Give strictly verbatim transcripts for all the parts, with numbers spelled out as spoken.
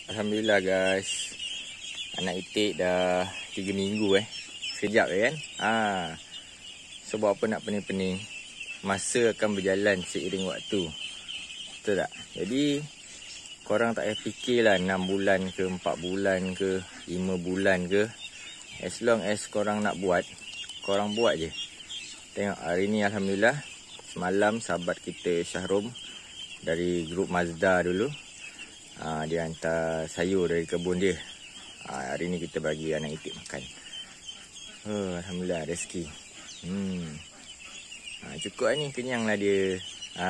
Alhamdulillah guys, anak itik dah tiga minggu eh. Sekejap kan. Ah. So buat apa nak pening-pening. Masa akan berjalan seiring waktu. Betul tak? Jadi korang tak payah fikirlah enam bulan ke, empat bulan ke, lima bulan ke. As long as korang nak buat, korang buat je. Tengok hari ni Alhamdulillah, semalam sahabat kita Syahrum dari grup Mazda dulu, Ha, dia hantar sayur dari kebun dia. Ha, hari ni kita bagi anak itik makan. Oh, Alhamdulillah rezeki. Hmm. Ha, cukup lah ni, kenyang lah dia. Ha.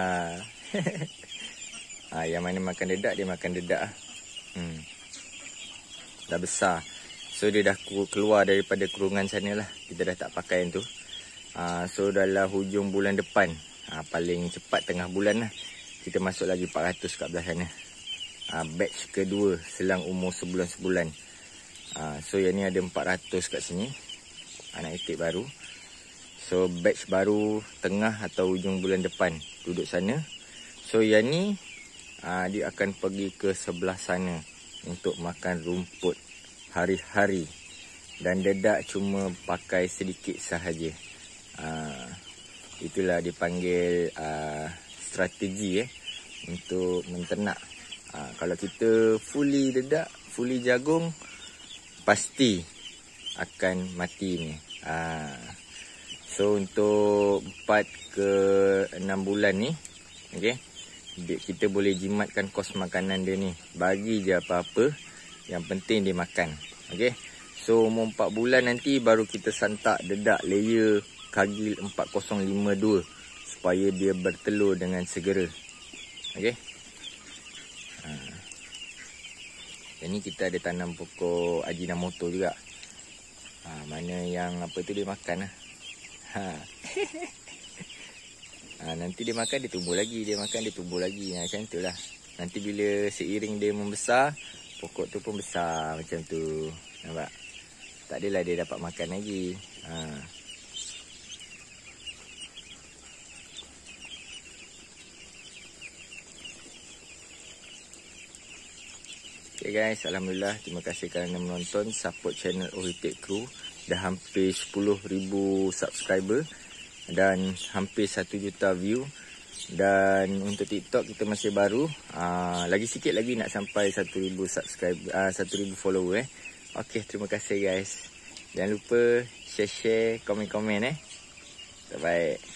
Ha, yang mana makan dedak, dia makan dedak lah. Hmm. Dah besar. So dia dah keluar daripada kurungan sana lah. Kita dah tak pakai yang tu. Ha, so dalam hujung bulan depan, ha, paling cepat tengah bulan lah, kita masuk lagi empat ratus kat belah sana. Uh, batch kedua selang umur sebulan-sebulan. uh, So yang ni ada empat ratus kat sini, anak itik baru. So batch baru tengah atau hujung bulan depan duduk sana. So yang ni uh, dia akan pergi ke sebelah sana untuk makan rumput hari-hari. Dan dedak cuma pakai sedikit sahaja. uh, Itulah dipanggil uh, strategi eh untuk menternak. Ha, kalau kita fully dedak, fully jagung, pasti akan mati ni. Ha, so untuk empat ke enam bulan ni, okay, kita boleh jimatkan kos makanan dia ni. Bagi je apa-apa, yang penting dia makan. Okay. So umur empat bulan nanti baru kita santak dedak layer Cargill empat kosong lima dua supaya dia bertelur dengan segera. Okay. Ha. Yang ni kita ada tanam pokok Ajinomoto juga. Ha, mana yang apa tu dia makan lah. Ha. Ha, nanti dia makan dia tumbuh lagi, dia makan dia tumbuh lagi. Ha, macam tu lah. Nanti bila seiring dia membesar, pokok tu pun besar macam tu. Nampak? Tak adalah dia dapat makan lagi. Ha. Okay guys, Alhamdulillah, terima kasih kerana menonton. Support channel Ohitik Crew. Dah hampir sepuluh ribu subscriber dan hampir satu juta view. Dan untuk TikTok kita masih baru, uh, lagi sikit lagi nak sampai satu ribu subscriber, uh, satu ribu follower eh. Okay, terima kasih guys. Jangan lupa share-share, komen-komen eh. Terbaik.